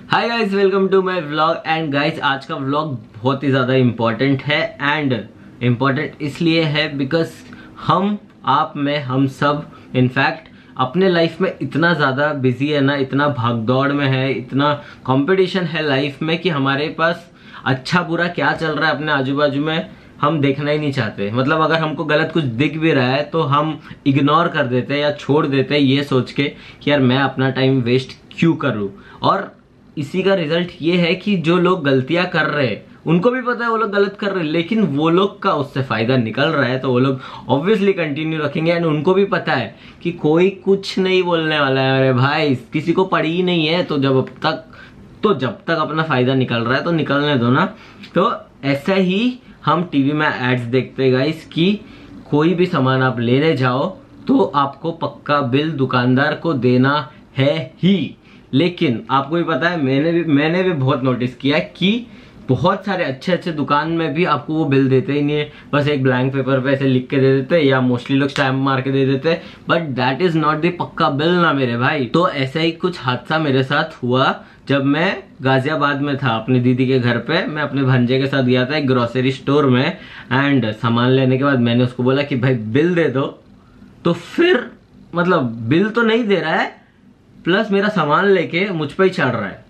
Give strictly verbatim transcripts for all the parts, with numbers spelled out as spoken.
Hi guys, welcome to my vlog. And guys, आज का vlog बहुत ही ज़्यादा इम्पोर्टेंट है। एंड इम्पोर्टेंट इसलिए है बिकॉज हम, आप, मैं, हम सब इनफैक्ट अपने लाइफ में इतना ज़्यादा बिजी है ना, इतना भागदौड़ में है, इतना कंपटीशन है लाइफ में कि हमारे पास अच्छा बुरा क्या चल रहा है अपने आजू बाजू में हम देखना ही नहीं चाहते। मतलब अगर हमको गलत कुछ दिख भी रहा है तो हम इग्नोर कर देते हैं या छोड़ देते हैं ये सोच के कि यार मैं अपना टाइम वेस्ट क्यों करूं। और इसी का रिजल्ट ये है कि जो लोग गलतियां कर रहे हैं उनको भी पता है वो लोग गलत कर रहे हैं, लेकिन वो लोग का उससे फायदा निकल रहा है तो वो लोग ऑब्वियसली कंटिन्यू रखेंगे। एंड उनको भी पता है कि कोई कुछ नहीं बोलने वाला है, अरे भाई किसी को पड़ी ही नहीं है, तो जब अब तक तो जब तक अपना फायदा निकल रहा है तो निकलने दो ना। तो ऐसा ही हम टीवी में एड्स देखते गाइस कि कोई भी सामान आप लेने जाओ तो आपको पक्का बिल दुकानदार को देना है ही। लेकिन आपको भी पता है, मैंने भी मैंने भी बहुत नोटिस किया कि बहुत सारे अच्छे अच्छे दुकान में भी आपको वो बिल देते ही नहीं है, बस एक ब्लैंक पेपर पे ऐसे लिख के दे देते या मोस्टली लोग स्टैम्प मार के दे देते, but that is not the पक्का बिल ना मेरे भाई। तो ऐसा ही कुछ हादसा मेरे साथ हुआ जब मैं गाजियाबाद में था अपनी दीदी के घर पे। मैं अपने भंजे के साथ गया था एक ग्रोसरी स्टोर में। एंड सामान लेने के बाद मैंने उसको बोला कि भाई बिल दे दो, तो फिर मतलब बिल तो नहीं दे रहा है, प्लस मेरा सामान लेके मुझ पे ही चढ़ रहा है।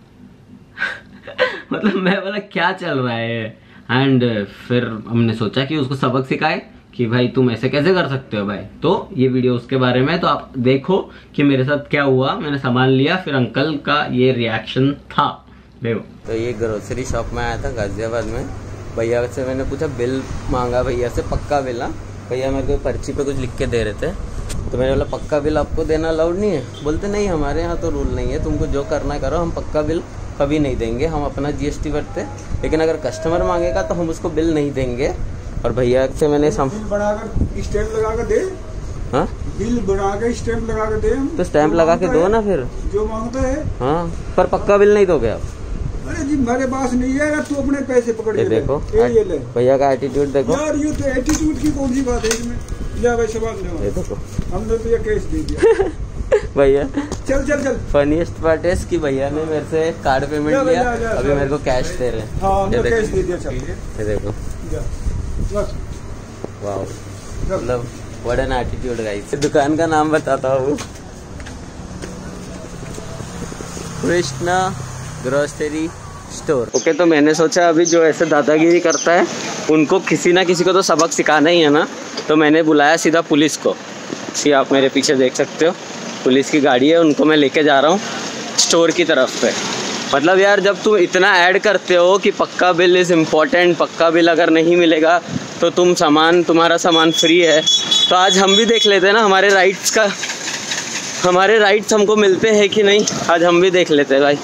मतलब मैं बोला क्या चल रहा है। एंड फिर हमने सोचा कि उसको सबक सिखाए कि भाई तुम ऐसे कैसे कर सकते हो भाई। तो ये वीडियो उसके बारे में, तो आप देखो कि मेरे साथ क्या हुआ। मैंने सामान लिया, फिर अंकल का ये रिएक्शन था, देखो। तो ये ग्रोसरी शॉप में आया था गाजियाबाद में। भैया से मैंने पूछा, बिल मांगा भैया से, पक्का बिल। ना भैया मेरे को पर्ची पे कुछ लिख के दे रहे थे, तो मैंने बोला पक्का बिल आपको देना अलाउड नहीं है। बोलते नहीं, हमारे यहाँ तो रूल नहीं है, तुमको जो करना है करो, हम पक्का बिल कभी नहीं देंगे, हम अपना जीएसटी भरते, लेकिन अगर कस्टमर मांगेगा तो हम उसको बिल नहीं देंगे। और भैया से मैंने सम... बिल बनाकर स्टैम्प लगा कर दे। हाँ, बिल बना के स्टैम्प लगा कर दे। तो स्टैम्प लगा के दो ना फिर, जो मांगता है। हाँ, पर पक्का बिल नहीं दोगे आप? अरे जी मेरे पास नहीं है, तू अपने पैसे पकड़। ये देखो भैया का एटीट्यूड देखो यार, ये तो एटीट्यूड की कौन सी बात है इसमें। या वैसे बात नहीं, ये देखो हमने तो ये केस दे दिया। भैया चल चल चल फनीस्ट पार्ट है कि भैया ने मेरे से कार्ड पेमेंट लिया, जा, जा, अभी मेरे को कैश दे रहे हैं। हाँ, ये कैश दे दिया। चल ये देखो, वाओ, मतलब व्हाट एन एटीट्यूड गाइस। दुकान का नाम बताता हूँ, कृष्णा ग्रोसरी स्टोर। ओके, तो मैंने सोचा अभी जो ऐसे दादागिरी करता है उनको किसी ना किसी को तो सबक सिखाना ही है ना। तो मैंने बुलाया सीधा पुलिस को। सी आप मेरे पीछे देख सकते हो, पुलिस की गाड़ी है, उनको मैं लेके जा रहा हूँ स्टोर की तरफ पे। मतलब यार, जब तुम इतना ऐड करते हो कि पक्का बिल इज़ इम्पॉर्टेंट, पक्का बिल अगर नहीं मिलेगा तो तुम सामान, तुम्हारा सामान फ्री है, तो आज हम भी देख लेते हैं ना हमारे राइट्स का, हमारे राइट्स हमको मिलते हैं कि नहीं, आज हम भी देख लेते हैं भाई।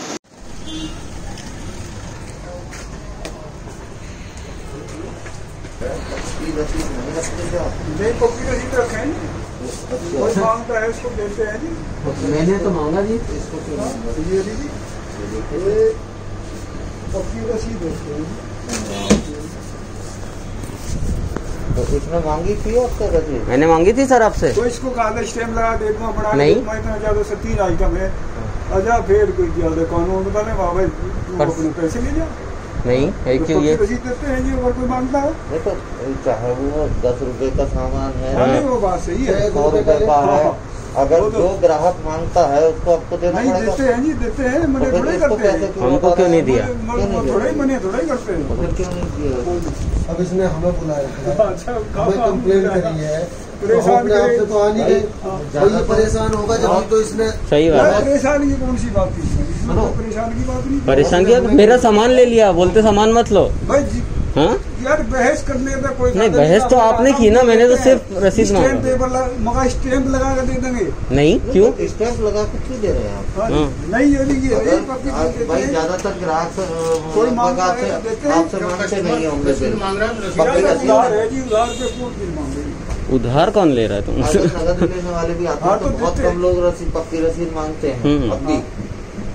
कोई मांगता है उसको देते हैं जी। मैंने तो मांगा जी, इसको ये दीदी पक्की रसीद तो इसमें मांगी थी आपसे रसीद? मैंने मांगी थी सर आपसे। तो इसको कहा स्टैम्प लगा दे दूंगा, बना नहीं, इतना ज्यादा से तीन आइटम है। अच्छा फिर कोई ज्यादा कानून बने भाई, तू अपने पैसे ले जा। नहीं है क्यों, ये रसीद देते हैं जी अगर कोई मांगता है। देखो, चाहे वो दस रुपए का सामान है, हाँ, नहीं वो बात सही है, सौ रुपए का है, अगर तो जो ग्राहक मांगता है उसको आपको देना नहीं पड़ेगा। देते हैं जी, देते हैं, मने तो थोड़ा ही इसको करते हैं। पैसे क्यों हमको बता क्यों रहे नहीं हैं? दिया? थोड़ा ही मने थोड़ा ही करते हैं। तो फिर क्यों नहीं दिया? अब इसने हमें बुलाया है, अच्छा, हमें कंप्लेंट करी है, परेशान तो आपसे तो आ नहीं गए। ज़्यादा भाई परेशान होगा जब तो इसने। सही बात है। परेशान की कौन सी बात थी इसमें? तो परेशान की बात नहीं। परेशान किया, मेरा सामान ले लिया, बोलते सामान मत लो। भाई जी, हाँ यार बहस करने का कोई नहीं, बहस तो आपने की ना, मैंने तो सिर्फ रसीद मांगा। स्टैम्प पेपर मगा स्टैम्प लगा कर दे देंगे। नहीं क्यों, स्टैम्प लगा के क्यों दे रहे हैं आप? हाँ, हाँ। नहीं ये नहीं ये अगर एक पक्की आज देते भाई हैं। ज्यादातर ग्राहक से कोई लगभग मांगता है, आपसे देते हैं। आपसे मांगते नहीं होंगे बिल। यार, उधार है जी, उधार पे कौन बिल मांगेगी? उधार कौन ले रहा है तुमसे? अगर नगद लेने वाले भी आते हैं हाँ, तो तो बहुत देते कम लोग रसीद, पक्की रसीद मांगते हैं। हम्म। अब भी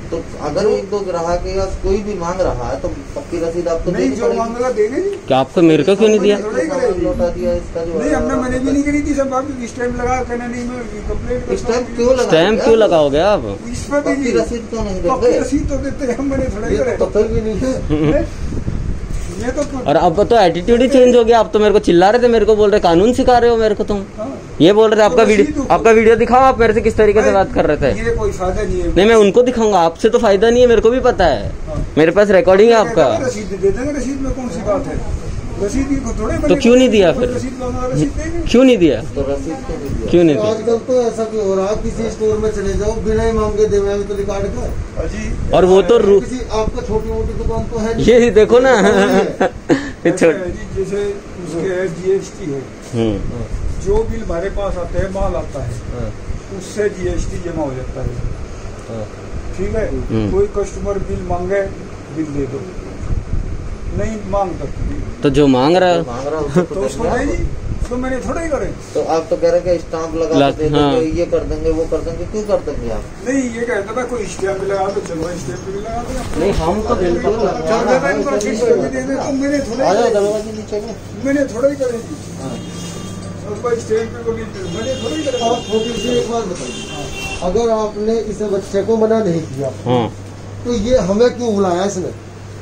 तो अगर एक दो ग्राहक या कोई भी मांग रहा है तो पक्की रसीद आपको नहीं, जो मांगेगा देंगे जी। क्या आपको मेरे को क्यों नहीं दिया? लौटा दिया इसका जो नहीं, हमने मैंने भी नहीं करी थी, सब आप स्टैम्प लगा कहना नहीं मैं कंप्लेंट स्टैम्प क्यों लगा स्टैम्प क्यों लगाओगे आप? इस पर भी पक्की रसीद क्यों नहीं पक्की देंगे? रसीद तो देते हम, मैंने थोड़ा ही करे तो फिर भी नहीं है। ये तो और अब तो एटीट्यूड ही चेंज हो गया। आप तो मेरे को चिल्ला रहे थे, मेरे को बोल रहे कानून सिखा रहे हो मेरे को तुम। हाँ। ये बोल रहे थे आपका वीडियो, आपका वीडियो दिखाओ, आप मेरे से किस तरीके से बात कर रहे थे। ये कोई फायदा नहीं है। नहीं, मैं उनको दिखाऊंगा, आपसे तो फायदा नहीं है, मेरे को भी पता है। हाँ। मेरे पास रिकॉर्डिंग है आपका। रसीद दे देंगे, रसीद में कौन सी बात है? रसीद को थोड़े तो क्यों नहीं दिया फिर? रसीद मांगा, रसीद देंगे। क्यों नहीं दिया? तो रसीद क्यों नहीं दिया? क्यों नहीं दिया? आजकल तो ऐसा भी हो रहा है, किसी स्टोर में चले जाओ बिना ही मांगे देवे अभी तो रिकॉर्ड का। अजी और वो तो रू किसी आपका छोटी मोटी दुकान तो है नहीं। ये देखो ना ऐसा है जी, जैसे उसके है जीएसटी है, हम्म, जो बिल हमारे पास आता है, माल आता है, उससे जीएसटी जमा हो जाता है। ठीक है, हम्म। कोई कस्टमर बिल मांगे, बिल दे दो, नहीं मांग सकती तो जो मांग रहा है मांग रहा है तो उसको दे जी। तो मैंने थोड़ा ही करे। तो आप तो कह रहे कि स्टाम्प लगा ला- के दे हाँ। देंगे, ये कर देंगे, वो कर देंगे, क्यों कर देंगे आप? नहीं, ये कहता था कोई स्टैम्प लगा दो, चलो स्टैम्प भी लगा दो। नहीं, हम तो बिल्कुल चल देता इनको रसीद करके दे दे, तो मैंने थोड़ा आ ही जाओ करे। दरवाजे नीचे में। मैंने थोड़ा ही करे जी। उसको स्टैम्प को भी मैंने थोड़ा ही करे। आप छोटी सी एक बात बताइए, अगर आपने इसे बच्चे को मना नहीं किया हाँ, तो ये हमें क्यों बुलाया इसने?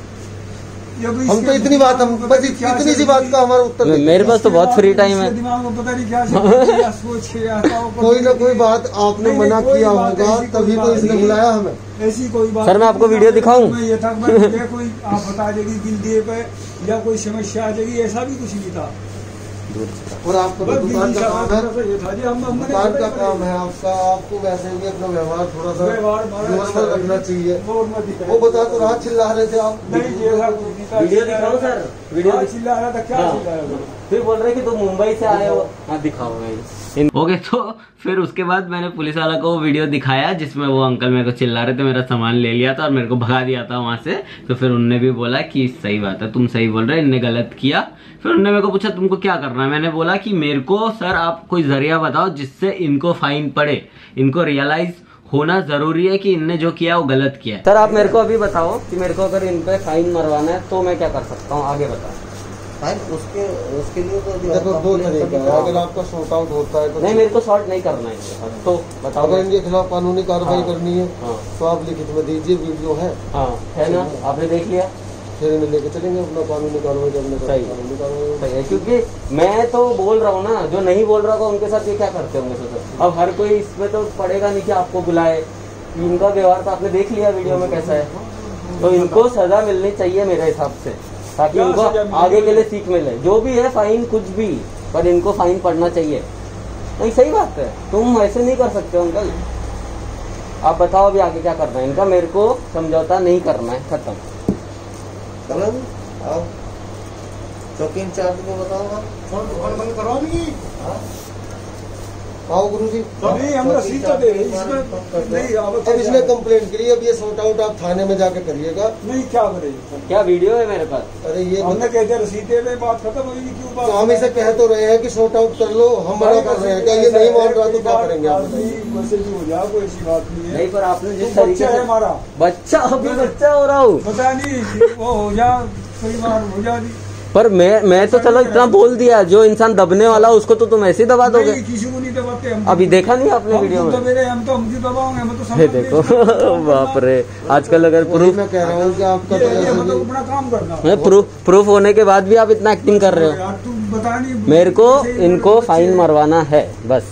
ये भी हम तो इसके इतनी बात, हम दिमाग में बस पता नहीं क्या इतनी सी चल बात रही का हमारा उत्तर मे- दीजिए। मेरे पास तो बहुत फ्री टाइम है। इसके दिमाग में पता नहीं क्या चल रही है, क्या सोच के आता हो। कोई ना कोई बात आपने नहीं, मना नहीं, कोई किया बात होगा, ऐसी कोई तभी तो बात इसने नहीं। बुलाया हमें। ऐसी कोई बात सर, मैं आपको नहीं। वीडियो दिखाऊं? मैं ये था कि मैं मुझे कोई आप बता देगी बिल दिए पे या कोई समस्या आ जाएगी, ऐसा भी कुछ नहीं था। और आपका तो बस दुकान बिल का काम थोड़ा सा है, ये था जी, हम हमने दुकान थोड़ा का ही काम करे। है आपका, आपको वैसे भी अपना व्यवहार थोड़ा सा व्यवहार हमारा अच्छा नॉर्मल है। रखना चाहिए। नॉर्मल दिखाई। वो बता तो रहा, चिल्ला रहे थे आप। नहीं, ये था कुछ नहीं था। वीडियो दिखाओ सर, वीडियो हाँ, दिख- चिल्ला रहा था, क्या हाँ। चिल्ला रहा था? फिर बोल रहे कि तुम मुंबई से आए हो। हाँ, दिखाओ भाई। ओके, तो फिर उसके बाद मैंने पुलिस वाला को वो वीडियो दिखाया जिसमें वो अंकल मेरे को चिल्ला रहे थे, मेरा सामान ले लिया था और मेरे को भगा दिया था वहां से। तो फिर उनने भी बोला कि सही बात है, तुम सही बोल रहे, इनने गलत किया। फिर उन्होंने मेरे को पूछा तुमको क्या करना है। मैंने बोला कि मेरे को सर आप कोई जरिया बताओ जिससे इनको फाइन पड़े, इनको रियलाइज होना जरूरी है कि इनने जो किया वो गलत किया है। सर आप मेरे को अभी बताओ कि मेरे को अगर इन पे फाइन मरवाना है तो मैं क्या कर सकता हूँ, आगे बताओ। फाइन उसके उसके लिए तो जो देखो आपका दो प्लेन तरीका है, का- अगर आपका शॉर्ट आउट होता है तो नहीं, मेरे को शॉर्ट नहीं करना है, तो बताओ। अगर इनके खिलाफ कानूनी कार्रवाई हाँ। करनी है हाँ, तो आप लिखित में दीजिए, वीडियो है, हाँ है ना, आपने देख लिया। फिर इन्हें लेके चलेंगे अपना कानूनी कार्रवाई करने का। सही। कानूनी कार्रवाई सही है, क्योंकि मैं तो बोल रहा हूँ ना, जो नहीं बोल रहा होगा उनके साथ ये क्या करते होंगे सोचो। अब हर कोई इसमें तो पड़ेगा नहीं कि आपको बुलाए। इनका व्यवहार तो आपने देख लिया वीडियो में कैसा है, तो इनको सजा मिलनी चाहिए मेरे हिसाब से, ताकि क्या इनको सजा मिलेगी? आगे के लिए सीख मिले। जो भी है फाइन कुछ भी, पर इनको फाइन पड़ना चाहिए। नहीं, सही बात है, तुम ऐसे नहीं कर सकते हो अंकल। आप बताओ अभी आगे क्या करना है इनका। मेरे को समझौता नहीं करना है, खत्म। चलो जी, आओ चौकी इंचार्ज को बताओ आप। दुकान बंद करवा देंगी? हाँ? आओ गुरु जी। नहीं, हम रसीद तो दे रहे हैं, इसमें नहीं अब अब इसने कंप्लेंट करी, अब ये सॉर्ट आउट आप थाने में जाके करिएगा। नहीं, क्या करेंगे? क्या वीडियो है मेरे पास? अरे ये हमने कहते रसीद दे रहे, बात खत्म होगी, क्यों बात? तो हम इसे कह तो रहे हैं कि सॉर्ट आउट कर लो, हम मना कर रहे हैं, क्या ये नहीं मान रहा तो क्या करेंगे आप बताइए। वैसे भी हो जाए, कोई ऐसी बात नहीं है। नहीं, पर आपने जिस तो तरीके बच्चा है से हमारा, बच्चा अभी बच्चा हो रहा हूँ, पता नहीं वो हो जा, कई बार हो जाती। पर मैं मैं तो चलो इतना बोल दिया, जो इंसान दबने वाला उसको तो तुम ऐसे ही दबा दोगे। नहीं, किसी को नहीं दबाते हम। अभी देखा नहीं आपने हम वीडियो तो में? दबे रहे, हम तो हम क्यों दबाओगे, हम तो सब ये देखो बाप रे, आजकल अगर वही प्रूफ मैं कह रहा हूँ कि आपका तो ये- ये ऐसे मतलब भी अपना काम करना। मैं प्रूफ प्रूफ होने के बाद भी आप इतना एक्टिंग कर रहे हो। यार तू बता नहीं, मेरे को बच्चे- इनको बच्चे- फाइन मरवाना है बस।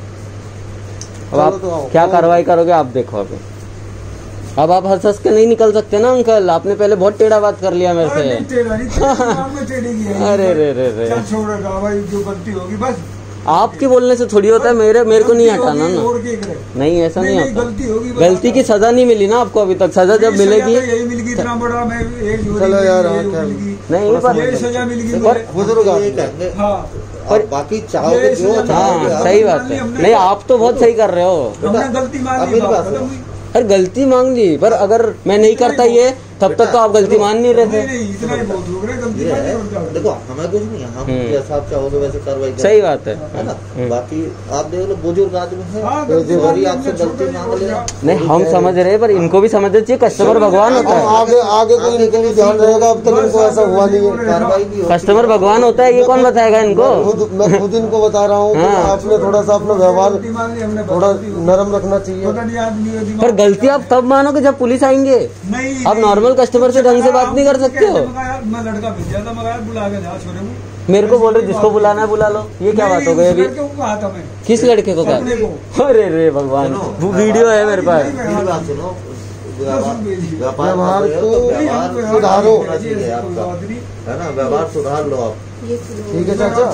अब आप चलो तो आओ। क्या कार्रवाई करोगे आप देखो अभी। अब आप हंस हंस के नहीं निकल सकते ना अंकल, आपने पहले बहुत टेढ़ा बात कर लिया मेरे अरे नहीं, से। टेढ़ा नहीं, तेरे दिमाग में टेढ़ी की है। अरे रे रे रे, चल छोड़ेगा भाई, जो गलती होगी बस। आपके बोलने से थोड़ी होता है, मेरे मेरे को नहीं गलती हटाना होगी, ना। और क्या करे? नहीं, ऐसा नहीं नहीं, होता। गलती होगी, बस गलती की सजा नहीं मिली ना आपको अभी तक। सजा जब नहीं, सजा मिलेगी। तो यही मिलेगी, इतना बड़ा मैं एक हो चलो रही, यार, ये हाँ, हो क्या- मिलेगी। नहीं, पर ये सजा मिलेगी पर- मुझे। बुजुर्ग ये आदमी। कहेंगे हाँ, और बाकी चाहोगे ये जो सजा- चाहोगे हाँ आप। सही बात है। हमने- नहीं, आप तो बहुत सही कर रहे हो। हमने गलती मान ली, अभी बात बात खत्म है। हुई। अरे गलती मांग ली, पर अगर मैं नहीं करता ये तब तक तो आप गलती मान नहीं रहे थे। इतना ही बहुत हो गया, गलती मान नहीं। देखो हमें कुछ नहीं, हम जैसा आप चाहोगे वैसे कार्रवाई करें। सही बात है, है ना। बाकी आप देख लो बुजुर्ग आदमी है, आपसे गलती मांग ले। नहीं हम समझ रहे, पर इनको भी समझना चाहिए, कस्टमर भगवान होता है। आगे आगे कोई इनको भी ध्यान रहेगा, अब तक इनको ऐसा हुआ नहीं है। कार्रवाई भी होगी। कस्टमर भगवान होता है, ये कौन बताएगा इनको। खुद मैं खुद इनको बता रहा हूँ, आपने थोड़ा सा अपना व्यवहार थोड़ा नरम रखना चाहिए। पर गलती आप तब मानोगे जब पुलिस आएंगे। आप नॉर्मल कस्टमर से ढंग से बात नहीं कर सकते हो। मैं लड़का भेजा था, मगर बुला के जा छोरे को। मेरे को बोल रहे जिसको बुलाना है बुला लो, ये क्या बात हो गई अभी। किस लड़के को कहा? अरे रे भगवान, वो वीडियो है मेरे पास। व्यवहार को सुधारो, है ना, व्यवहार सुधार लो आप। ठीक है चाचा,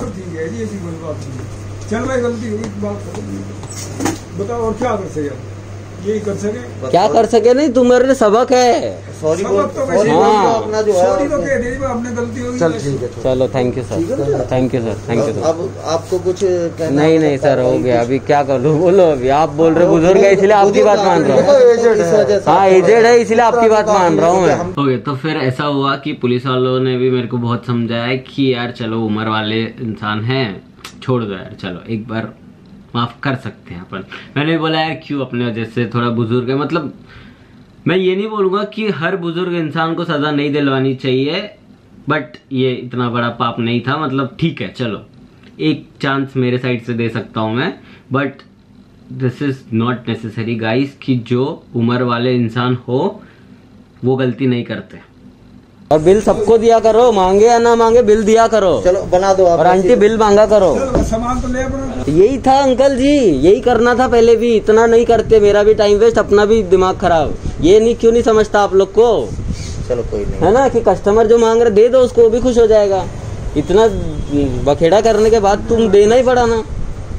चल भाई गलती हुई, बात बताओ और क्या कर सके, यही कर सके। क्या कर सके नहीं, तुम्हारे सबक है। सॉरी सबक तो सॉरी हाँ। अपना जो सॉरी तो है कह दे, हमने गलती होगी। चल ठीक है। चलो thank you sir, thank you sir, thank you sir. अब आपको कुछ कहना नहीं नहीं सर, हो गया, अभी क्या कर लूँ, बोलो। अभी आप बोल रहे बुजुर्ग है इसलिए आपकी बात मान रहा हूँ। हाँ एजेड है इसलिए आपकी बात मान रहा हूँ मैं। हो गया। तो फिर ऐसा हुआ कि पुलिस वालों ने भी मेरे को बहुत समझाया कि यार चलो उम्र वाले इंसान हैं, छोड़ दो यार, चलो एक बार माफ कर सकते हैं अपन। मैंने बोला यार क्यों, अपने वजह से थोड़ा बुजुर्ग है, मतलब मैं ये नहीं बोलूँगा कि हर बुजुर्ग इंसान को सज़ा नहीं दिलवानी चाहिए, बट ये इतना बड़ा पाप नहीं था, मतलब ठीक है चलो एक चांस मेरे साइड से दे सकता हूँ मैं, but this is not necessary guys कि जो उम्र वाले इंसान हो वो गलती नहीं करते। और बिल सबको दिया करो, मांगे या ना मांगे बिल दिया करो। चलो बना दो आप। और आंटी बिल मांगा करो। सामान तो ले अपना। यही था अंकल जी, यही करना था पहले भी, इतना नहीं करते, मेरा भी टाइम वेस्ट, अपना भी दिमाग खराब। ये नहीं क्यों नहीं समझता आप लोग को। चलो कोई नहीं, है ना, कि कस्टमर जो मांग रहे दे दो उसको, वो भी खुश हो जाएगा। इतना बखेड़ा करने के बाद तुम देना ही पड़ा ना।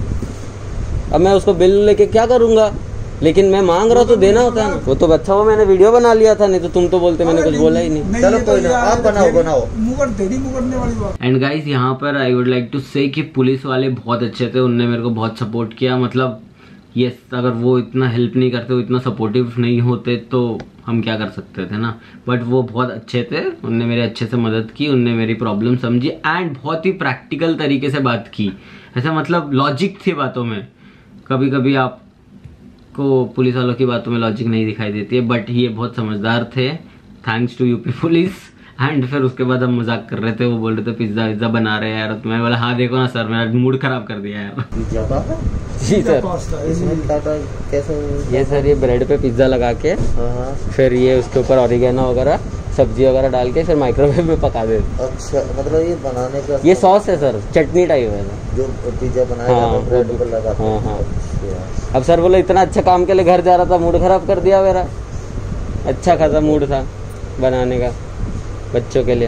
अब मैं उसको बिल लेके क्या करूंगा, लेकिन मैं मांग रहा हूँ तो देना होता है। वो तो अच्छा वो मैंने वीडियो बना लिया था, नहीं तो तुम तो बोलते मैंने कुछ बोला ही नहीं। चलो कोई ना, आप बनाओ बनाओ। मुकर तेरी मुकरने वाली बात। एंड गाइस यहाँ पर आई वुड लाइक टू से कि पुलिस वाले बहुत अच्छे थे, उनने मेरे को बहुत सपोर्ट किया। मतलब यस, अगर वो इतना हेल्प नहीं करते, वो इतना सपोर्टिव नहीं होते तो हम क्या कर सकते थे ना। बट वो बहुत अच्छे थे, उनने मेरे अच्छे से मदद की, उनने मेरी प्रॉब्लम समझी एंड बहुत ही प्रैक्टिकल तरीके से बात की। ऐसा मतलब लॉजिक थी बातों में। कभी कभी आप को पुलिस वालों की बातों में लॉजिक नहीं दिखाई देती है, बट ये बहुत समझदार थे, thanks to UP police. And फिर उसके बाद हम मजाक कर रहे थे, वो बोल रहे थे पिज्जा विज्जा बना रहे हैं यार, तो मैं बोला हाँ देखो ना सर, मेरा मूड खराब कर दिया यार। जी सर, कैसे ये सर ये ब्रेड पे पिज्जा लगा के फिर ये उसके ऊपर ऑरिगेनो वगैरह सब्जी वगैरह डाल के फिर माइक्रोवेव में पका दे। अच्छा, मतलब ये बनाने का ये सॉस है सर, चटनी टाइप है जो पिज्जा बनाया हाँ, ब्रेड पर लगा। हाँ हाँ। अब सर बोलो इतना अच्छा काम के लिए घर जा रहा था, मूड खराब कर दिया मेरा। अच्छा खासा मूड था बनाने का बच्चों के लिए।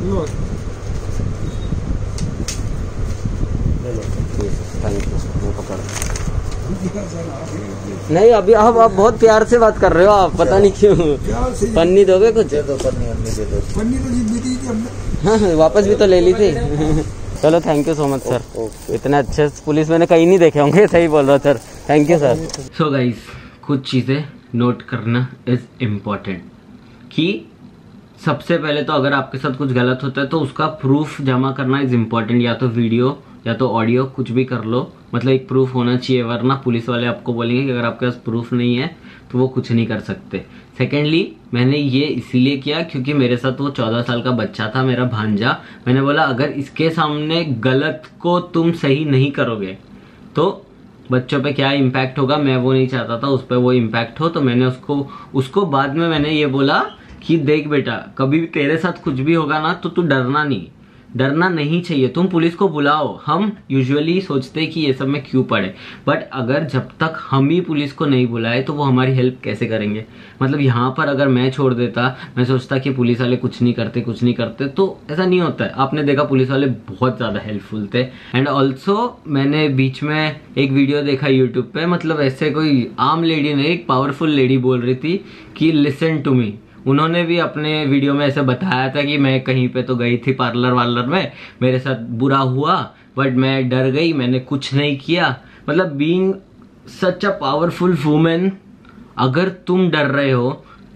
नहीं अभी आप आप बहुत प्यार से बात कर रहे हो आप, पता नहीं क्यों। पन्नी दोगे कुछ? दे दो पन्नी, पन्नी दे दो। पन्नी तो जीत दी थी हमने। हाँ वापस भी तो ले ली थी। चलो thank you so much sir, इतने अच्छे पुलिस मैंने कहीं नहीं देखे होंगे, सही बोल रहा sir, thank you sir. So guys कुछ चीज़ें नोट करना इज इम्पोर्टेंट कि सबसे पहले तो अगर आपके साथ कुछ गलत होता है तो उसका प्रूफ जमा करना इज इम्पोर्टेंट, या तो वीडियो या तो ऑडियो कुछ भी कर लो, मतलब एक प्रूफ होना चाहिए, वरना पुलिस वाले आपको बोलेंगे कि अगर आपके पास प्रूफ नहीं है तो वो कुछ नहीं कर सकते। सेकेंडली मैंने ये इसीलिए किया क्योंकि मेरे साथ वो चौदह साल का बच्चा था, मेरा भांजा। मैंने बोला अगर इसके सामने गलत को तुम सही नहीं करोगे तो बच्चों पे क्या इम्पैक्ट होगा, मैं वो नहीं चाहता था उस पर वो इम्पैक्ट हो। तो मैंने उसको उसको बाद में मैंने ये बोला कि देख बेटा, कभी भी तेरे साथ कुछ भी होगा ना तो तू डरना नहीं, डरना नहीं चाहिए, तुम पुलिस को बुलाओ। हम यूजुअली सोचते हैं कि ये सब में क्यों पड़े, बट अगर जब तक हम ही पुलिस को नहीं बुलाए तो वो हमारी हेल्प कैसे करेंगे। मतलब यहाँ पर अगर मैं छोड़ देता, मैं सोचता कि पुलिस वाले कुछ नहीं करते कुछ नहीं करते, तो ऐसा नहीं होता है। आपने देखा पुलिस वाले बहुत ज़्यादा हेल्पफुल थे। एंड ऑल्सो मैंने बीच में एक वीडियो देखा यूट्यूब पे, मतलब ऐसे कोई आम लेडी नहीं, एक पावरफुल लेडी बोल रही थी कि लिसन टू मी। उन्होंने भी अपने वीडियो में ऐसे बताया था कि मैं कहीं पे तो गई थी पार्लर वार्लर में, मेरे साथ बुरा हुआ बट मैं डर गई, मैंने कुछ नहीं किया। मतलब being such a powerful women, अगर तुम डर रहे हो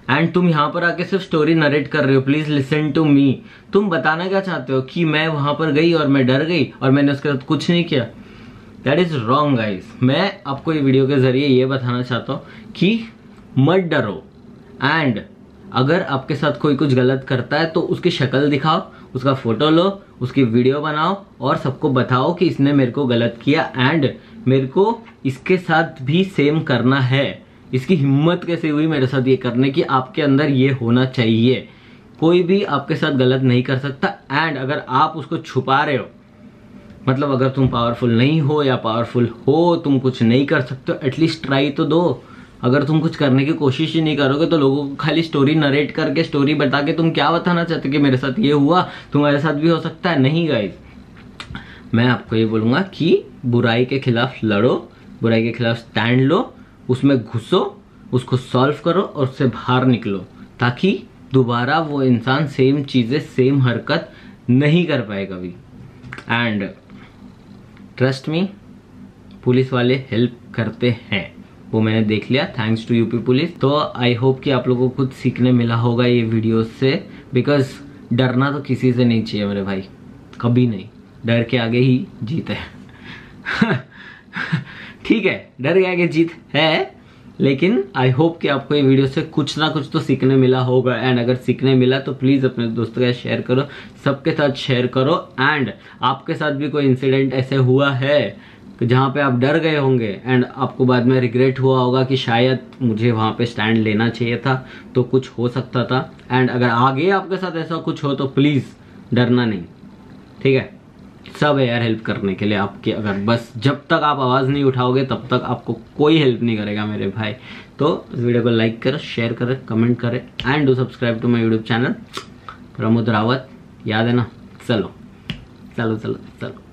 एंड तुम यहाँ पर आके सिर्फ स्टोरी नरेट कर रहे हो। Please listen to me. तुम बताना क्या चाहते हो कि मैं वहां पर गई और मैं डर गई और मैंने उसके साथ कुछ नहीं किया? That is wrong guys. मैं आपको ये वीडियो के जरिए ये बताना चाहता हूँ कि मत डरो, एंड अगर आपके साथ कोई कुछ गलत करता है तो उसकी शक्ल दिखाओ, उसका फोटो लो, उसकी वीडियो बनाओ और सबको बताओ कि इसने मेरे को गलत किया एंड मेरे को इसके साथ भी सेम करना है। इसकी हिम्मत कैसे हुई मेरे साथ ये करने की? आपके अंदर ये होना चाहिए। कोई भी आपके साथ गलत नहीं कर सकता। एंड अगर आप उसको छुपा रहे हो, मतलब अगर तुम पावरफुल नहीं हो या पावरफुल हो, तुम कुछ नहीं कर सकते हो, एटलीस्ट ट्राई तो दो। अगर तुम कुछ करने की कोशिश ही नहीं करोगे तो लोगों को खाली स्टोरी नरेट करके, स्टोरी बता के तुम क्या बताना चाहते हो कि मेरे साथ ये हुआ, तुम्हारे साथ भी हो सकता है? नहीं गाइस, मैं आपको ये बोलूंगा कि बुराई के खिलाफ लड़ो, बुराई के खिलाफ स्टैंड लो, उसमें घुसो, उसको सॉल्व करो और उससे बाहर निकलो, ताकि दोबारा वो इंसान सेम चीजें, सेम हरकत नहीं कर पाए कभी। एंड ट्रस्ट मी, पुलिस वाले हेल्प करते हैं, वो मैंने देख लिया, थैंक्स टू यूपी पुलिस। तो आई होप कि आप लोगों को कुछ सीखने मिला होगा ये वीडियो से, बिकॉज डरना तो किसी से नहीं चाहिए मेरे भाई, कभी नहीं। डर के आगे ही जीत है। ठीक है, डर के आगे जीत है, लेकिन आई होप कि आपको ये वीडियो से कुछ ना कुछ तो सीखने मिला होगा। एंड अगर सीखने मिला तो प्लीज अपने दोस्तों के साथ शेयर करो, सबके साथ शेयर करो। एंड आपके साथ भी कोई इंसिडेंट ऐसे हुआ है जहाँ पे आप डर गए होंगे एंड आपको बाद में रिग्रेट हुआ होगा कि शायद मुझे वहां पे स्टैंड लेना चाहिए था, तो कुछ हो सकता था। एंड अगर आगे आपके साथ ऐसा कुछ हो तो प्लीज डरना नहीं, ठीक है? सब है यार हेल्प करने के लिए आपके, अगर बस जब तक आप आवाज नहीं उठाओगे तब तक आपको कोई हेल्प नहीं करेगा मेरे भाई। तो इस वीडियो को लाइक करें, शेयर करें, कमेंट करें and do subscribe to my YouTube channel Pramod Rawat. याद है ना? चलो चलो चलो चलो।